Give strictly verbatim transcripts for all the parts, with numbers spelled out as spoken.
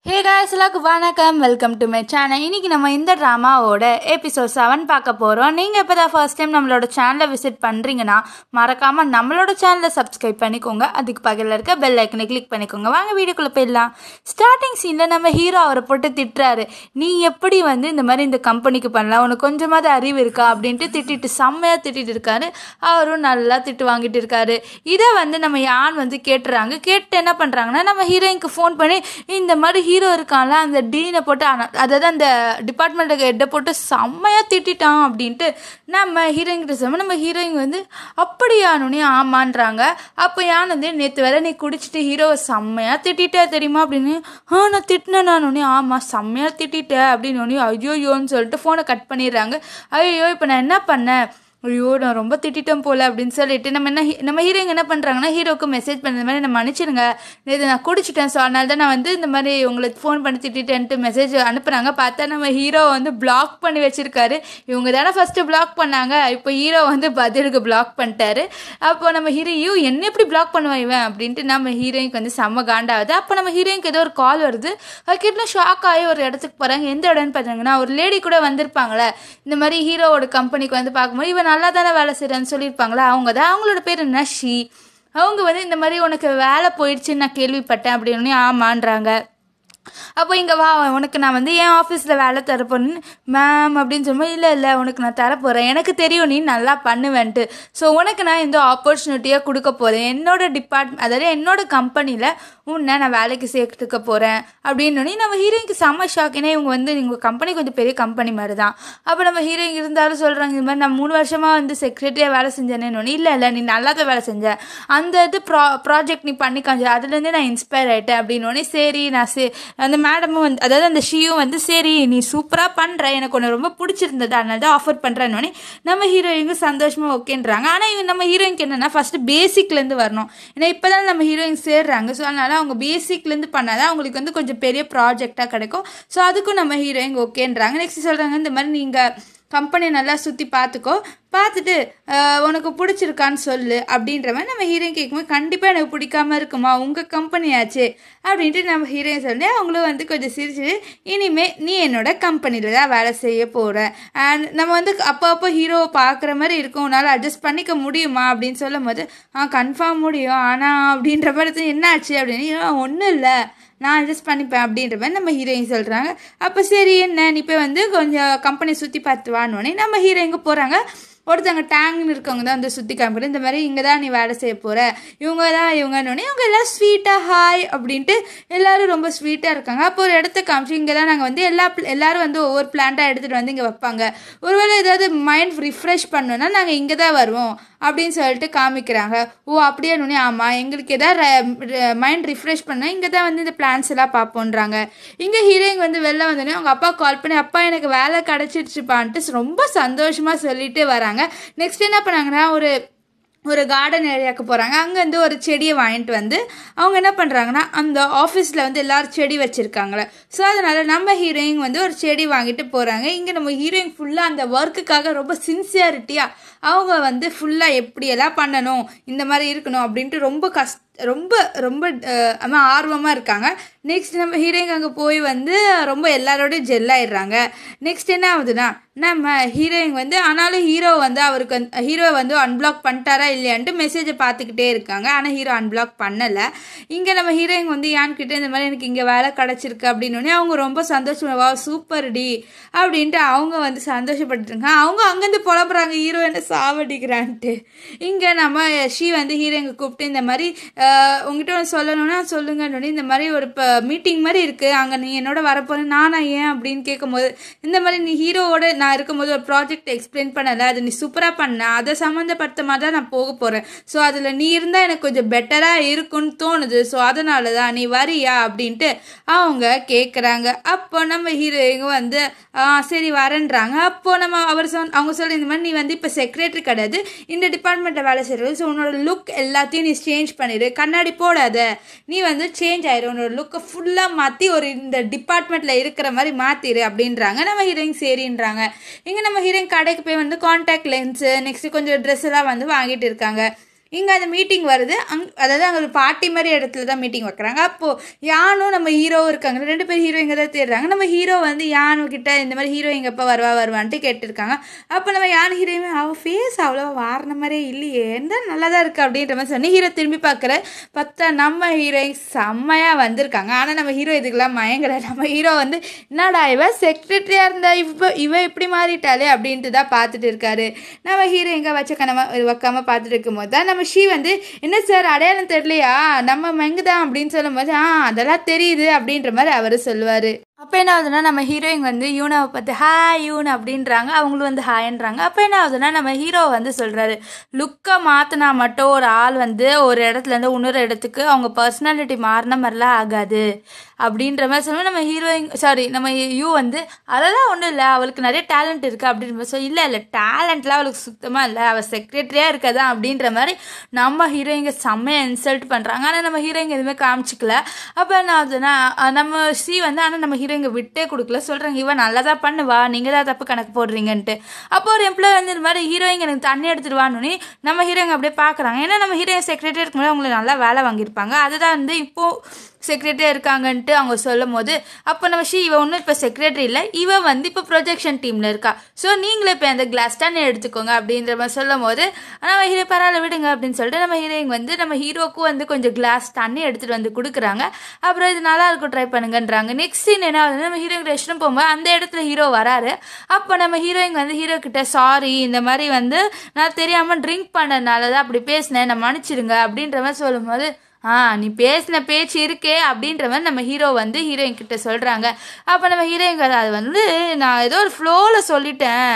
ஹே guys, எல்லாருக்கும் வணக்கம். Welcome to my channel. இன்றைக்கி நம்ம இந்த ட்ராமாவோட எபிசோட் செவன் பார்க்க போகிறோம். நீங்கள் இப்போ தான் ஃபர்ஸ்ட் டைம் நம்மளோட சேனலை விசிட் பண்ணுறீங்கன்னா மறக்காமல் நம்மளோட சேனலை சப்ஸ்கிரைப் பண்ணிக்கோங்க. அதுக்கு பக்கத்தில் இருக்க பெல் ஐக்கனை கிளிக் பண்ணிக்கோங்க. வாங்க வீடியோக்குள்ளே போயிடலாம். ஸ்டார்டிங் சீனில் நம்ம ஹீரோ அவரை போட்டு திட்டுறாரு. நீ எப்படி வந்து இந்த மாதிரி இந்த கம்பெனிக்கு பண்ணலாம், உனக்கு கொஞ்சமாவது அறிவு இருக்கா அப்படின்ட்டு திட்டிட்டு செம்மையாக திட்டிட்டு இருக்காரு. அவரும் நல்லா திட்டு வாங்கிட்டு இருக்காரு. இதை வந்து நம்ம யான் வந்து கேட்டுறாங்க. கேட்டு என்ன பண்ணுறாங்கன்னா, நம்ம ஹீரோயினுக்கு ஃபோன் பண்ணி இந்த மாதிரி ஹீரோ இருக்கான்ல அந்த டீனை போட்டு, அதாவது அந்த டிபார்ட்மெண்ட்டுக்கு ஹெட்டை போட்டு செம்மையாக திட்டான் அப்படின்ட்டு நம்ம ஹீரோயின் கிட்ட சொல்லுவோம். நம்ம ஹீரோயின் வந்து அப்படியானே ஆமான்றாங்க. அப்போ யான் வந்து நேற்று வேற நீ குடிச்சிட்டு ஹீரோவை செம்மையாக திட்டே தெரியுமா அப்படின்னு. ஆ நான் திட்டினேன் நானே. ஆமாம் செம்மையாக திட்டேன் அப்படின்னு ஐயோயோன்னு சொல்லிட்டு ஃபோனை கட் பண்ணிடுறாங்க. ஐயோ இப்போ நான் என்ன பண்ணேன், ஐயோ நான் ரொம்ப திட்டம் போல அப்படின்னு சொல்லிட்டு நம்ம என்ன நம்ம ஹீரோயிங் என்ன பண்ணுறாங்கன்னா, ஹீரோவுக்கு மெசேஜ் பண்ணுற மாதிரி நான் மன்னிச்சிடுங்க, இது நான் குடிச்சிட்டேன், ஸோ அதனால தான் நான் வந்து இந்த மாதிரி உங்களுக்கு ஃபோன் பண்ணி திட்டேன்ட்டு மெசேஜ் அனுப்புகிறாங்க. பார்த்தா நம்ம ஹீரோ வந்து பிளாக் பண்ணி வச்சுருக்காரு. இவங்க தானே ஃபஸ்ட்டு பிளாக் பண்ணாங்க, இப்போ ஹீரோ வந்து பதிலுக்கு பிளாக் பண்ணிட்டாரு. அப்போ நம்ம ஹீரோயோ என்ன எப்படி பிளாக் பண்ணுவான் இவன் அப்படின்ட்டு நம்ம ஹீரோயினுக்கு வந்து செம்ம காண்டாகுது. அப்போ நம்ம ஹீரோயினுக்கு ஏதோ ஒரு கால் வருது. அதுக்கிட்ட ஷாக் ஆகி ஒரு இடத்துக்கு போகிறாங்க. எந்த இடம்னு பார்த்தீங்கன்னா, ஒரு லேடி கூட வந்திருப்பாங்களே இந்த மாதிரி ஹீரோவோட கம்பெனிக்கு வந்து பார்க்கும்போது இவன் நல்லா தானே வேலை செய்கிறேன்னு சொல்லியிருப்பாங்களா, அவங்க தான். அவங்களோட பேர் என்ன ஷி. அவங்க வந்து இந்த மாதிரி உனக்கு வேலை போயிடுச்சுன்னு நான் கேள்விப்பட்டேன் அப்படின்னு ஆமான்றாங்க. அப்போ இங்கே வா, உனக்கு நான் வந்து என் ஆஃபீஸில் வேலை தரப்போன்னு மேம் அப்படின்னு சொல்லும்போது, இல்லை இல்லை உனக்கு நான் தரப்போகிறேன், எனக்கு தெரியும் நீ நல்லா பண்ணுவேன்ட்டு, ஸோ உனக்கு நான் இந்த ஆப்பர்ச்சுனிட்டியாக கொடுக்க போகிறேன், என்னோட டிபார்ட்மெண்ட் அதாவது என்னோட கம்பெனியில் உன்னை நான் வேலைக்கு சேர்த்துக்க போகிறேன் அப்படின்னு நம்ம ஹீரோயினுக்கு செம்ம ஷாக். ஏன்னா இவங்க வந்து உங்கள் கம்பெனி கொஞ்சம் பெரிய கம்பெனி மாதிரி தான். அப்போ நம்ம ஹீரோயின் இருந்தாலும் சொல்கிறாங்க, இந்த மாதிரி நான் மூணு வருஷமாக வந்து செக்ரட்டரியாக வேலை செஞ்சேன்னு. இல்லை இல்லை நீ நல்லா தான் வேலை செஞ்ச, அந்த இது ப்ரா ப்ராஜெக்ட் நீ பண்ணி காஞ்ச, அதுலேருந்து நான் இன்ஸ்பயர் ஆகிட்டேன் அப்படின்னு. சரி நான் சே அந்த மேடமும் வந்து அதாவது அந்த ஷியும் வந்து சரி நீ சூப்பராக பண்ணுற, எனக்கு ஒன்று ரொம்ப பிடிச்சிருந்தது, அதனால தான் ஆஃபர் பண்ணுறேன்னு நம்ம ஹீரோயினுக்கு சந்தோஷமாக ஓகேன்றாங்க. ஆனால் இவங்க நம்ம ஹீரோயினுக்கு என்னென்னா ஃபஸ்ட்டு பேசிக்லேருந்து வரணும். ஏன்னா இப்போ தான் நம்ம ஹீரோயின் சேர்றாங்க. ஸோ அதனால் அவங்க பேசிக்லேருந்து பண்ணாதான் அவங்களுக்கு வந்து கொஞ்சம் பெரிய ப்ராஜெக்டாக கிடைக்கும். ஸோ அதுக்கும் நம்ம ஹீரோயின் ஓகேன்றாங்க. நெக்ஸ்ட் சொல்கிறாங்க, இந்த மாதிரி நீங்கள் கம்பெனியை நல்லா சுற்றி பார்த்துக்கோ, பார்த்துட்டு உனக்கு பிடிச்சிருக்கான்னு சொல்லு அப்படின்ற மாதிரி நம்ம ஹீரோயின் கேட்கும்போது, கண்டிப்பாக எனக்கு பிடிக்காம இருக்குமா, உங்கள் கம்பெனியாச்சு அப்படின்ட்டு நம்ம ஹீரோயின் சொல்லி அவங்களும் வந்து கொஞ்சம் சிரிச்சுட்டு, இனிமேல் நீ என்னோட கம்பெனியில் தான் வேலை செய்ய போகிற, அண்ட் நம்ம வந்து அப்போ அப்போ ஹீரோவை பார்க்குற மாதிரி இருக்கும், உன்னால் அட்ஜஸ்ட் பண்ணிக்க முடியுமா அப்படின்னு சொல்லும் போது, ஆ கன்ஃபார்ம் முடியும், ஆனால் அப்படின்ற மாதிரி என்ன ஆச்சு அப்படின்னு, ஒன்றும் இல்லை நான் அட்ஜஸ்ட் பண்ணிப்பேன் அப்படின்ற மாதிரி நம்ம ஹீரோயின் சொல்கிறாங்க. அப்போ சரி என்ன நீ போய் வந்து கொஞ்சம் கம்பெனி சுற்றி பார்த்து வானோடனே நம்ம ஹீரோயிங்க போகிறாங்க. ஒருத்தவங்க டேங்க்னு இருக்கவங்க தான் வந்து சுற்றி காமிக்கிற, இந்த மாதிரி இங்கே தான் நீ வேலை செய்ய போகிற, இவங்க தான் இவங்கன்னொடனே இவங்க எல்லாம் ஸ்வீட்டாக ஹாய் அப்படின்ட்டு எல்லோரும் ரொம்ப ஸ்வீட்டாக இருக்காங்க. அப்போ ஒரு இடத்த காமிச்சு, இங்கே தான் நாங்கள் வந்து எல்லா எல்லோரும் வந்து ஒவ்வொரு பிளான்ட்டாக எடுத்துகிட்டு வந்து இங்கே வைப்பாங்க, ஒருவேளை ஏதாவது மைண்ட் ரிஃப்ரெஷ் பண்ணோன்னா நாங்கள் இங்கே தான் வருவோம் அப்படின்னு சொல்லிட்டு காமிக்கிறாங்க. ஓ அப்படியே நுனே ஆமாம் எங்களுக்கு எதாவது மைண்ட் ரிஃப்ரெஷ் பண்ணால் இங்கே தான் வந்து இந்த பிளான்ஸ் எல்லாம் பார்ப்போன்றாங்க. இங்கே ஹீரோயின் வந்து வெளில வந்தோடனே அவங்க அப்பா கால் பண்ணி, அப்பா எனக்கு வேலை கிடச்சிடுச்சுப்பான்ட்டு ரொம்ப சந்தோஷமாக சொல்லிட்டு வராங்க. நெக்ஸ்ட் என்ன பண்ணாங்கன்னா, ஒரு ஒரு கார்டன் ஏரியாவுக்கு போகிறாங்க. அங்கேருந்து ஒரு செடியை வாங்கிட்டு வந்து அவங்க என்ன பண்ணுறாங்கன்னா, அந்த ஆஃபீஸில் வந்து எல்லோரும் செடி வச்சுருக்காங்களே, ஸோ அதனால் நம்ம ஹீரோயின் வந்து ஒரு செடி வாங்கிட்டு போகிறாங்க. இங்கே நம்ம ஹீரோயின் ஃபுல்லாக அந்த ஒர்க்குக்காக ரொம்ப சின்சியாரிட்டியாக அவங்க வந்து ஃபுல்லாக எப்படியெல்லாம் பண்ணணும், இந்த மாதிரி இருக்கணும் அப்படின்ட்டு ரொம்ப கஷ்ட ரொம்ப ரொம்ப ஆர்வமாக இருக்காங்க. நெக்ஸ்ட் நம்ம ஹீரோயின் அங்கே போய் வந்து ரொம்ப எல்லாரோடையும் ஜெல் ஆயிடுறாங்க. நெக்ஸ்ட் என்ன ஆகுதுன்னா, நம்ம ஹீரோயின் வந்து ஆனாலும் ஹீரோ வந்து அவருக்கு வந்து ஹீரோவை வந்து அன்பிளாக் பண்ணிட்டாரா இல்லையான்ட்டு மெசேஜை பார்த்துக்கிட்டே இருக்காங்க. ஆனால் ஹீரோ அன்பிளாக் பண்ணலை. இங்கே நம்ம ஹீரோயின் வந்து யான்கிட்ட இந்த மாதிரி எனக்கு இங்கே வேலை கிடச்சிருக்கு அப்படின்னோடனே அவங்க ரொம்ப சந்தோஷமா, வா சூப்பர் டி அப்படின்ட்டு அவங்க வந்து சந்தோஷப்பட்டுருங்க. அவங்க அங்கேருந்து புலம்புறாங்க, ஹீரோ என்ன சாவடிக்கிறான்ட்டு. இங்கே நம்ம ஷீ வந்து ஹீரோயினை கூப்பிட்டு, இந்த மாதிரி உங்ககிட்ட ஒன்று சொல்லணும்னா சொல்லுங்கன்னு, இந்த மாதிரி ஒரு இப்போ மீட்டிங் மாதிரி இருக்குது, அங்கே நீ என்னோட வரப்போகிறேன், நானா ஏன் அப்படின்னு கேட்கும்போது, இந்த மாதிரி நீ ஹீரோவோட நான் இருக்கும்போது ஒரு ப்ராஜெக்ட் எக்ஸ்பிளைன் பண்ணலை, அது நீ சூப்பராக பண்ண, அதை சம்மந்தப்பட்ட மாதிரி தான் நான் போக போகிறேன், ஸோ அதில் நீ இருந்தால் எனக்கு கொஞ்சம் பெட்டராக இருக்குன்னு தோணுது, ஸோ அதனால தான் நீ வரியா அப்படின்ட்டு அவங்க கேட்குறாங்க. அப்போ நம்ம ஹீரோயிங்க வந்து சரி வரேன்றாங்க. அப்போ நம்ம அவர் சொன் அவங்க சொல்லி, இந்த மாதிரி நீ வந்து இப்போ செக்ரட்டரி கிடையாது, இந்த டிபார்ட்மெண்ட்டில் வேலை செய்கிறது, ஸோ உன்னோட லுக் எல்லாத்தையும் நீ சேஞ்ச் பண்ணிடு, கண்ணாடி போடாத, நீ வந்து சேஞ்ச் ஆயிரும், உன்னோட லுக்கை ஃபுல்லாக மாற்றி ஒரு இந்த டிபார்ட்மெண்ட்டில் இருக்கிற மாதிரி மாற்றிடு அப்படின்றாங்க. நம்ம ஹீரோயின் சரின்றாங்க. இங்கே நம்ம ஹீரோயின் கடைக்கு போய் வந்து கான்டாக்ட் லென்ஸு நெக்ஸ்ட்டு கொஞ்சம் ட்ரெஸ் எல்லாம் வந்து வாங்கிட்டு இருக்காங்க. இங்கே அந்த மீட்டிங் வருது. அங் அதாவது அங்கே ஒரு பார்ட்டி மாதிரி இடத்துல தான் மீட்டிங் வைக்கிறாங்க. அப்போது யானும் நம்ம ஹீரோவும் இருக்காங்க. ரெண்டு பேர் ஹீரோயிங்க தான் தேடுறாங்க. நம்ம ஹீரோ வந்து யானு கிட்ட இந்த மாதிரி ஹீரோயிங்க எப்போ வருவா வருவான்ட்டு கேட்டிருக்காங்க. அப்போ நம்ம யான் ஹீரோயின் அவள் ஃபேஸ் அவ்வளோ வாரண மாதிரியே இல்லையே, எந்த நல்லா தான் இருக்குது அப்படின்ற மாதிரி சொன்னி ஹீரோ திரும்பி பார்க்குற பார்த்தா நம்ம ஹீரோயின் செம்மையாக வந்திருக்காங்க. ஆனால் நம்ம ஹீரோ இதுக்கெல்லாம் மயங்கலை. நம்ம ஹீரோ வந்து என்னடா இவ செக்ரட்டரியாக இருந்தா இப்போ இவ இப்படி மாறிட்டாலே அப்படின்ட்டு தான் பார்த்துட்டு இருக்காரு. நம்ம ஹீரோ எங்கே வச்ச கனமா வைக்காமல் பார்த்துட்டு இருக்கும்போது தான் நம்ம ஷீ வந்து என்ன சார் அடையாளம் தெரியலையா, நம்ம மெங்குதான் அப்படின்னு சொல்லும் போது ஆ அதெல்லாம் தெரியுது அப்படின்ற மாதிரி அவர் சொல்லுவார். அப்போ என்ன ஆகுதுன்னா நம்ம ஹீரோயின் வந்து யூனாவை பார்த்து ஹாய் யூன் அப்படின்றாங்க. அவங்களும் வந்து ஹாய்ன்றாங்க. அப்போ என்ன ஆகுதுன்னா நம்ம ஹீரோ வந்து சொல்கிறாரு, லுக்கை மாற்றினா மட்டும் ஒரு ஆள் வந்து ஒரு இடத்துலேருந்து இன்னொரு இடத்துக்கு அவங்க பர்சனாலிட்டி மாறின மாதிரிலாம் ஆகாது அப்படின்ற மாதிரி சொல்லுவோம். நம்ம ஹீரோயின் சாரி நம்ம யூ வந்து அதெல்லாம் ஒன்றும் இல்லை, அவளுக்கு நிறைய டேலண்ட் இருக்குது அப்படின்ற மாதிரி சொல்லி இல்லை இல்லை டேலண்ட்லாம் அவளுக்கு சுத்தமாக இல்லை, அவள் செக்ரட்டரியாக இருக்கதான் அப்படின்ற மாதிரி நம்ம ஹீரோயிங்க செம்மையாக இன்சல்ட் பண்ணுறாங்க. ஆனால் நம்ம ஹீரோயிங்க எதுவுமே காமிச்சிக்கல. அப்போ என்ன ஆகுதுன்னா நம்ம சி வந்து ஆனால் நம்ம ஹீரோயிங்க விட்டே கொடுக்கல. சொல்கிறாங்க இவன் நல்லா தான் பண்ணுவா, நீங்கள் தான் தப்பு கணக்கு போடுறீங்கன்ட்டு. அப்போ ஒரு எம்ப்ளாய் வந்து இந்த மாதிரி ஹீரோயிங்க எனக்கு தண்ணி எடுத்துடுவான்னு நம்ம ஹீரோயிங்க அப்படியே பார்க்குறாங்க. ஏன்னா நம்ம ஹீரோயின் செக்ரட்டரி இருக்கும்போது அவங்களுக்கு நல்லா வேலை வாங்கியிருப்பாங்க. அதுதான் வந்து இப்போது செக்ரட்டரியாக இருக்காங்கன்ட்டு அவங்க சொல்லும் போது அப்போ நம்ம ஷீ இவன் ஒன்றும் இப்போ செக்ரட்டரி இல்லை, இவன் வந்து இப்போ ப்ரொஜெக்ஷன் டீமில் இருக்கா, ஸோ நீங்களே இப்போ அந்த கிளாஸ் தண்ணி எடுத்துக்கோங்க அப்படின்ற மாதிரி சொல்லும் போது நம்ம ஹீரோ பரவாயில்ல விடுங்க அப்படின்னு சொல்லிட்டு நம்ம ஹீரோயின் வந்து நம்ம ஹீரோக்கும் வந்து கொஞ்சம் கிளாஸ் தண்ணி எடுத்துகிட்டு வந்து கொடுக்குறாங்க. அப்புறம் இது நல்லா இருக்கும் ட்ரை பண்ணுங்கன்றாங்க. நெக்ஸ்ட் சீன் என்ன ஆகுது, நம்ம ஹீரோயின் ரெஸ்ட் ரூம் போகும்போது அந்த இடத்துல ஹீரோ வராரு. அப்போ நம்ம ஹீரோயின் வந்து ஹீரோ கிட்ட சாரி இந்த மாதிரி வந்து நான் தெரியாமல் ட்ரிங்க் பண்ணதுனால தான் அப்படி பேசினேன், நான் மன்னிச்சிடுங்க அப்படின்ற மாதிரி சொல்லும்போது ஆ நீ பேசின பேச்சு இருக்கே அப்படின்ற மாதிரி நம்ம ஹீரோ வந்து ஹீரோயின் கிட்ட சொல்கிறாங்க. அப்போ நம்ம ஹீரோயின் அது வந்து நான் ஏதோ ஒரு ஃப்ளோவில் சொல்லிட்டேன்,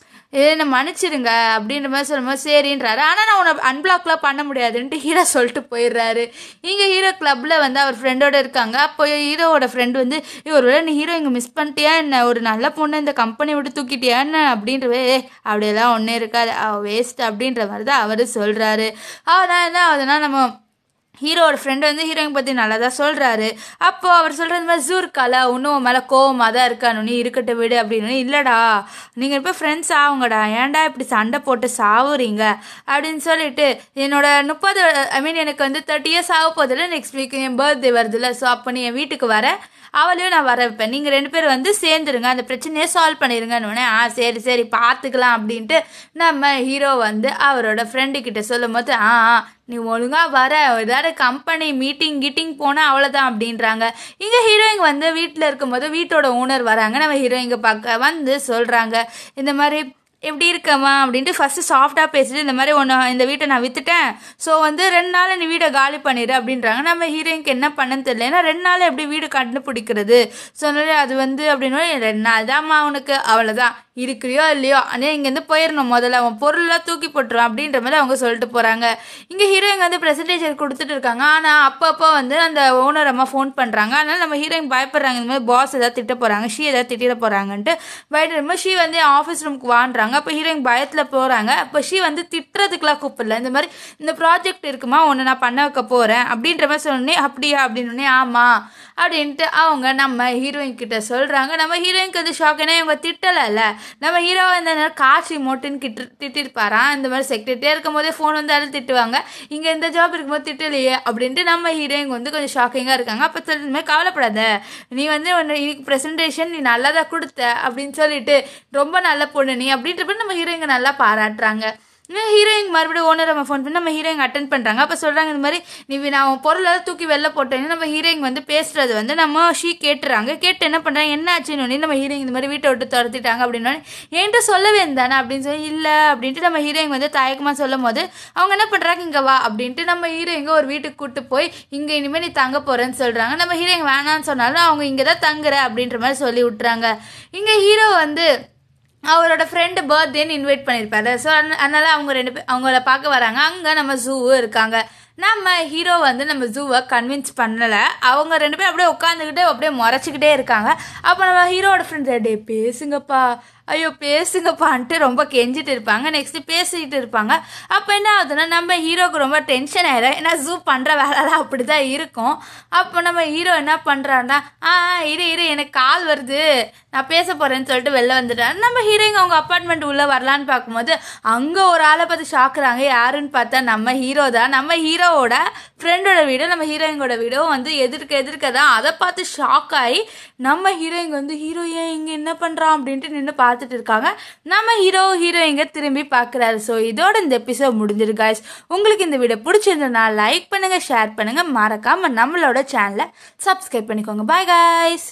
ஏ நான் மன்னிச்சிடுங்க அப்படின்ற மாதிரி சொல்லும்போது சரின்றாரு. ஆனால் நான் உன்னை அன்பிளாக்லாம் பண்ண முடியாதுன்ட்டு ஹீரோ சொல்லிட்டு போயிடுறாரு. இங்கே ஹீரோ கிளப்பில் வந்து அவர் ஃப்ரெண்டோட இருக்காங்க. அப்போ ஹீரோவோட ஃப்ரெண்டு வந்து ஒரு வேளை நீ ஹீரோ இங்கே மிஸ் பண்ணிட்டியா என்ன, ஒரு நல்ல பொண்ணு இந்த கம்பெனி விட்டு தூக்கிட்டியா என்ன அப்படின்றவே அப்படியெல்லாம் ஒன்றும் இருக்காது அவள் வேஸ்ட் அப்படின்ற மாதிரி தான் அவர் சொல்கிறாரு. ஆனால் என்ன ஆகுதுன்னா நம்ம ஹீரோட ஃப்ரெண்டு வந்து ஹீரோயின் பற்றி நல்லா தான் சொல்கிறாரு. அப்போது அவர் சொல்கிறது மாதிரி ஜூ இருக்கால இன்னும் மேலே கோவமாக தான் இருக்கானு நீ இருக்கட்டும் விடு அப்படின்னு. இல்லைடா நீங்கள் இப்போ ஃப்ரெண்ட்ஸ் ஆகுங்கடா, ஏன்டா இப்படி சண்டை போட்டு சாவுறீங்க அப்படின்னு சொல்லிட்டு என்னோட முப்பது ஐ மீன் எனக்கு வந்து தேர்ட்டி இயர்ஸ் ஆக போதில்லை, நெக்ஸ்ட் வீக் என் பர்த்டே வருதுல்ல, ஸோ அப்போ நீ என் வீட்டுக்கு வர அவளையும் நான் வர வைப்பேன், நீங்கள் ரெண்டு பேரும் வந்து சேர்ந்துருங்க, அந்த பிரச்சனையே சால்வ் பண்ணிடுங்கன்னு. ஆ சரி சரி பார்த்துக்கலாம் அப்படின்ட்டு நம்ம ஹீரோ வந்து அவரோட ஃப்ரெண்டுக்கிட்ட சொல்லும் போது ஆ நீ ஒழுங்காக வர ஏதாவது கம்பெனி மீட்டிங் கீட்டிங் போனால் அவ்வளோதான் அப்படின்றாங்க. இங்கே ஹீரோயின் வந்து வீட்டில் இருக்கும்போது வீட்டோட ஓனர் வராங்க. நம்ம ஹீரோயிங்க பார்க்க வந்து சொல்கிறாங்க இந்த மாதிரி எப்படி இருக்கம்மா அப்படின்ட்டு ஃபஸ்ட்டு சாஃப்டாக பேசிட்டு இந்த மாதிரி ஒன்று இந்த வீட்டை நான் விற்றுட்டேன், ஸோ வந்து ரெண்டு நாள் நீ வீடை காலி பண்ணிடு அப்படின்றாங்க. நம்ம ஹீரோயினுக்கு என்ன பண்ணன்னு தெரியல, ஏன்னா ரெண்டு நாள் எப்படி வீடு கண்டுபிடிக்கிறது, ஸோ அது வந்து அப்படின்னு ரெண்டு நாள் தான்மா அவனுக்கு அவ்வளோதான் இருக்கிறியோ இல்லையோ ஆனால் இங்கேருந்து போயிடணும், முதல்ல அவன் பொருளெலாம் தூக்கி போட்டுருவான் அப்படின்ற மாதிரி அவங்க சொல்லிட்டு போகிறாங்க. இங்கே ஹீரோயின் வந்து ப்ரெசன்டேஷன் கொடுத்துட்டு இருக்காங்க. ஆனால் அப்பப்போ வந்து அந்த ஓனர் அம்மா ஃபோன் பண்ணுறாங்க. அதனால் நம்ம ஹீரோயின் பயப்படுறாங்க, இந்த மாதிரி பாஸ் ஏதாவது திட்ட போகிறாங்க, ஷீ ஏதாவது திட்டிட போகிறாங்கன்ட்டு பயப்படும்போது ஷீ வந்து ஆஃபீஸ் ரூமுக்கு வாண்டுறாங்க. அப்போ ஹீரோயின் பயத்தில் போகிறாங்க. அப்போ ஷீ வந்து திட்டுறதுக்குலாம் கூப்பிடல, இந்த மாதிரி இந்த ப்ராஜெக்ட் இருக்குமா ஒன்று நான் பண்ண வைக்க போகிறேன் அப்படின்ற மாதிரி சொன்னே அப்படியா அப்படின்னு ஆமாம் அப்படின்ட்டு அவங்க நம்ம ஹீரோயின் கிட்ட சொல்கிறாங்க. நம்ம ஹீரோயினுக்கு வந்து ஷாக், ஏன்னா இவங்க திட்டலைல்ல, நம்ம ஹீரோ இந்த நேரம் காட்சி மோட்டுன்னு கிட்டு திட்டிருப்பாரான். இந்த மாதிரி செக்ரட்டரியாக இருக்கும் போதே ஃபோன் வந்து அதில் திட்டுவாங்க, இங்கே இந்த ஜாப் இருக்கும்போது திட்டலையே அப்படின்ட்டு நம்ம ஹீரோயின் வந்து கொஞ்சம் ஷாக்கிங்காக இருக்காங்க. அப்போ இந்த மாதிரி கவலைப்படாத, நீ வந்து ஒன்று இன்னைக்கு ப்ரெசன்டேஷன் நீ நல்லா தான் கொடுத்த அப்படின்னு சொல்லிட்டு ரொம்ப நல்ல பொண்ணு நீ அப்படின்றப்ப நம்ம ஹீரோயிங்க நல்லா பாராட்டுறாங்க. ஹீரோயின் மறுபடியும் ஓனர் நம்ம ஃபோன் பண்ணி நம்ம ஹீரோயின் அட்டன் பண்ணுறாங்க. அப்போ சொல்கிறாங்க இந்த மாதிரி நீ நான் பொருளை தூக்கி வெளில போட்டேன்னு நம்ம ஹீரோயின் வந்து பேசுகிறது வந்து நம்ம ஷீ கேட்டுறாங்க. கேட்டு என்ன பண்ணுறாங்க என்ன ஆச்சுன்னு நம்ம ஹீரோயின் இந்த மாதிரி வீட்டை விட்டு துரத்திட்டாங்க அப்படின்னா என்கிட்ட சொல்லவே இருந்தானே அப்படின்னு சொல்லி இல்லை அப்படின்ட்டு நம்ம ஹீரோயின் வந்து தயக்கமாக சொல்லும் போது அவங்க என்ன பண்ணுறாங்க இங்கே வா அப்படின்ட்டு நம்ம ஹீரோயிங்க ஒரு வீட்டுக்கு கூப்பிட்டு போய் இங்கே இனிமேல் நீ தங்க போகிறேன்னு சொல்கிறாங்க. நம்ம ஹீரோயின் வேணான்னு சொன்னாலும் அவங்க இங்கே தான் தங்குற அப்படின்ற மாதிரி சொல்லி விட்டுறாங்க. இங்கே ஹீரோ வந்து அவரோட ஃப்ரெண்டு பர்த்டேன்னு இன்வைட் பண்ணியிருப்பாரு. ஸோ அதனால அவங்க ரெண்டு பேர் அவங்கள பார்க்க வராங்க. அங்கே நம்ம ஜூவும் இருக்காங்க. நம்ம ஹீரோ வந்து நம்ம ஜூவை கன்வின்ஸ் பண்ணலை. அவங்க ரெண்டு பேரும் அப்படியே உட்காந்துக்கிட்டு அப்படியே முறைச்சிக்கிட்டே இருக்காங்க. அப்போ நம்ம ஹீரோட ஃப்ரெண்ட் டே பேசுங்கப்பா ஐயோ பேசுங்கப்பான்ட்டு ரொம்ப கெஞ்சிட்டு இருப்பாங்க. நெக்ஸ்ட் பேசிக்கிட்டு இருப்பாங்க. அப்போ என்ன ஆகுதுன்னா நம்ம ஹீரோக்கு ரொம்ப டென்ஷன் ஆயிடும். ஏன்னா ஜூ பண்ணுற வேலைலாம் அப்படி தான் இருக்கும். அப்போ நம்ம ஹீரோ என்ன பண்ணுறான்னா, ஆ இரு இரு எனக்கு கால் வருது நான் பேச போகிறேன்னு சொல்லிட்டு வெளில வந்துட்டான். நம்ம ஹீரோயிங்க அவங்க அப்பார்ட்மெண்ட் உள்ளே வரலான்னு பார்க்கும்போது அங்கே ஒரு ஆளை பார்த்து ஷாக்குறாங்க. யாருன்னு பார்த்தா நம்ம ஹீரோ தான். நம்ம ஹீரோவோட ஃப்ரெண்டோட வீடு நம்ம ஹீரோயிங்கோட வீடும் வந்து எதிர்க்க எதிர்க்க தான். அதை பார்த்து ஷாக் ஆகி நம்ம ஹீரோயிங்க வந்து ஹீரோ ஏன் இங்கே என்ன பண்ணுறான் அப்படின்ட்டு நின்று பார்த்துட்டு இருக்காங்க. நம்ம ஹீரோ ஹீரோயிங்க திரும்பி பார்க்குறாரு. ஸோ இதோட இந்த எபிசோட் முடிஞ்சிரு guys. உங்களுக்கு இந்த வீடியோ பிடிச்சிருந்ததுனா லைக் பண்ணுங்கள், ஷேர் பண்ணுங்கள், மறக்காமல் நம்மளோட சேனலை சப்ஸ்கிரைப் பண்ணிக்கோங்க. பாய் guys.